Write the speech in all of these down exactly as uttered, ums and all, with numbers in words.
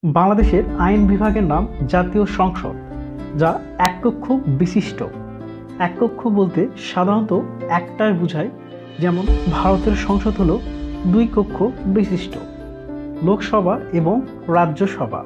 বাংলাদেশের আইন বিভাগের নাম জাতীয় সংসদ, যা এক কক্ষ বিশিষ্ট। এক কক্ষ বলতে সাধারণত একটাই বোঝায়, যেমন ভারতের সংসদ হলো দুই কক্ষ বিশিষ্ট, লোকসভা এবং রাজ্যসভা।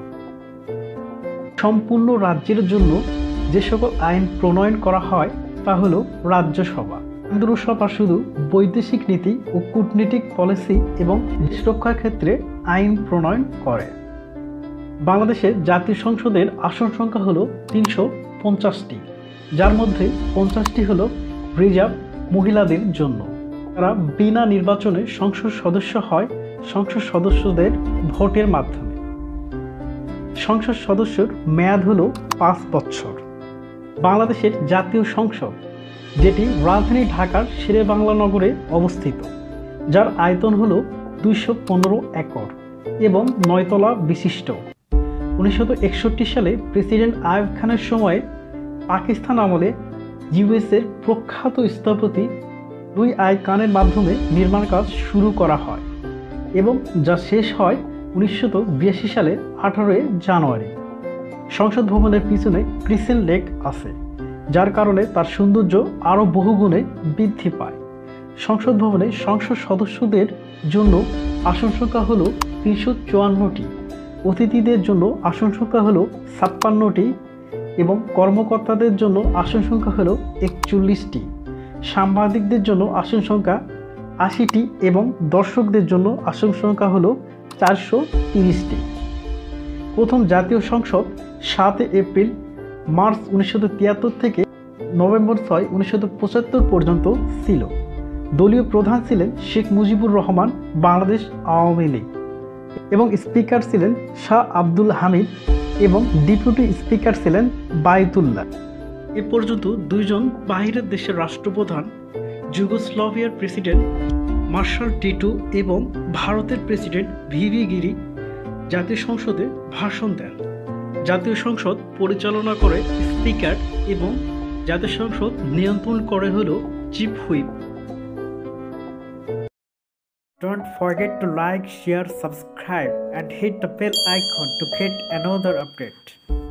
সম্পূর্ণ রাজ্যের জন্য যে সকল আইন প্রণয়ন করা হয় তা হলো রাজ্যসভা। কেন্দ্রসভা শুধু বৈদেশিক নীতি ও কূটনীতিক পলিসি এবং দেশ রক্ষার ক্ষেত্রে আইন প্রণয়ন করে। বাংলাদেশের জাতীয় সংসদের আসন সংখ্যা হলো তিনশো পঞ্চাশটি, যার মধ্যে পঞ্চাশটি হলো রিজার্ভ মহিলাদের জন্য। তারা বিনা নির্বাচনে সংসদ সদস্য হয় সংসদ সদস্যদের ভোটের মাধ্যমে। সংসদ সদস্যর মেয়াদ হলো পাঁচ বছর। বাংলাদেশের জাতীয় সংসদ, যেটি রাজধানী ঢাকার শেরেবাংলা নগরে অবস্থিত, যার আয়তন হলো দুইশো পনেরো একর এবং নয়তলা বিশিষ্ট। উনিশশো একষট্টি সালে প্রেসিডেন্ট আইয়ুব খানের সময়ে পাকিস্তান আমলে ইউএসের প্রখ্যাত স্থপতি লুই আই কানের মাধ্যমে নির্মাণ কাজ শুরু করা হয় এবং যা শেষ হয় উনিশশো বিরাশি সালের আঠারোই জানুয়ারি। সংসদ ভবনের পিছনে ক্রিসেন্ট লেক আছে, যার কারণে তার সৌন্দর্য আরও বহুগুণে বৃদ্ধি পায়। সংসদ ভবনে সংসদ সদস্যদের জন্য আসন সংখ্যা হল তিনশো চুয়ান্নটি, অতিথিদের জন্য আসন সংখ্যা হল ছাপ্পান্নটি এবং কর্মকর্তাদের জন্য আসন সংখ্যা হল একচল্লিশটি। সাংবাদিকদের জন্য আসন সংখ্যা আশিটি এবং দর্শকদের জন্য আসন সংখ্যা হল চারশো তিরিশটি। প্রথম জাতীয় সংসদ সাত এপ্রিল মার্চ উনিশশো তিয়াত্তর থেকে নভেম্বর ছয় উনিশশো পঁচাত্তর পর্যন্ত ছিল। দলীয় প্রধান ছিলেন শেখ মুজিবুর রহমান, বাংলাদেশ আওয়ামী লীগ, এবং স্পিকার ছিলেন শাহ আব্দুল হামিদ এবং ডেপুটি স্পিকার ছিলেন বায়তুল্লাহ। এ পর্যন্ত দুইজন বাহিরের দেশের রাষ্ট্রপ্রধান, যুগোস্লাভিয়ার প্রেসিডেন্ট মার্শাল টিটো এবং ভারতের প্রেসিডেন্ট ভিভি গিরি জাতীয় সংসদে ভাষণ দেন। জাতীয় সংসদ পরিচালনা করে স্পিকার এবং জাতীয় সংসদ নিয়ন্ত্রণ করে হলো chief whip. Don't forget to like, share, subscribe and hit the bell icon to get another update.